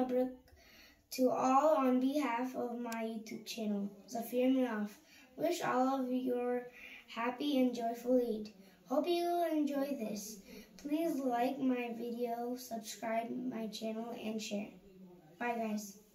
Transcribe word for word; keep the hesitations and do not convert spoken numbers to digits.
Mubarak to all on behalf of my YouTube channel, Zafir Manaf. Wish all of you happy and joyful Eid. Hope you will enjoy this. Please like my video, subscribe my channel, and share. Bye guys.